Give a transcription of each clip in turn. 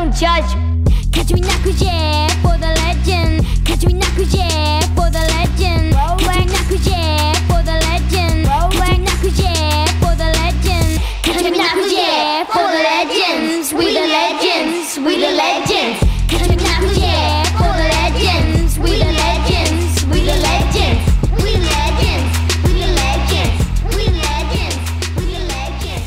don't judge. Catch me nakuje for the legend. Catch me nakuje for the legend. Catch me nakuje for the legend. Catch me nakuje for the legend. Catch me nakuje for the legends. We the legends. We the legends. Catch me nakuje for the legends. We the legends. We the legends. We the legends. We the legends. We the legends. We the legends.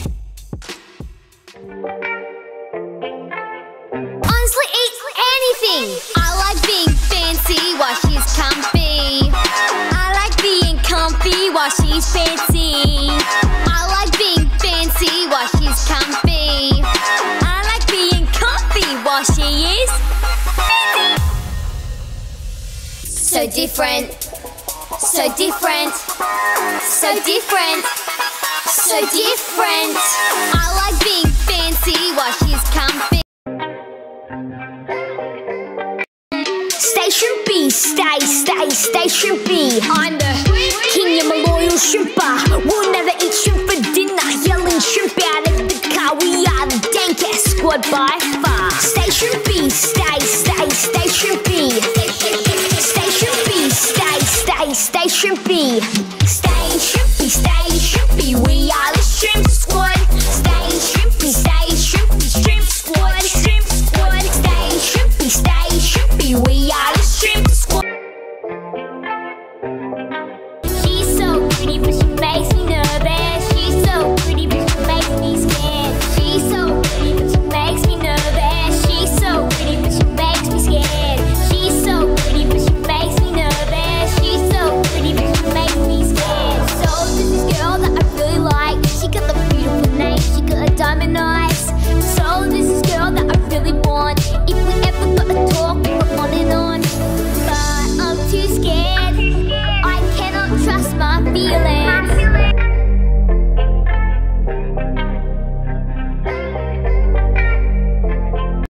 Honestly, eat anything. I like being fancy while she's comfy. I like being comfy while she's fancy. I like being fancy while she's comfy. I like being comfy while she is so different. So different. So different. So different. I like being fancy while she's comfy. Stay shrimpy, stay shrimpy. I'm the king, I'm a loyal shrimper. We'll never eat shrimp for dinner. Yelling shrimp out of the car. We are the dankest squad by far. Stay shrimpy, stay shrimpy. Stay shrimpy, stay shrimpy.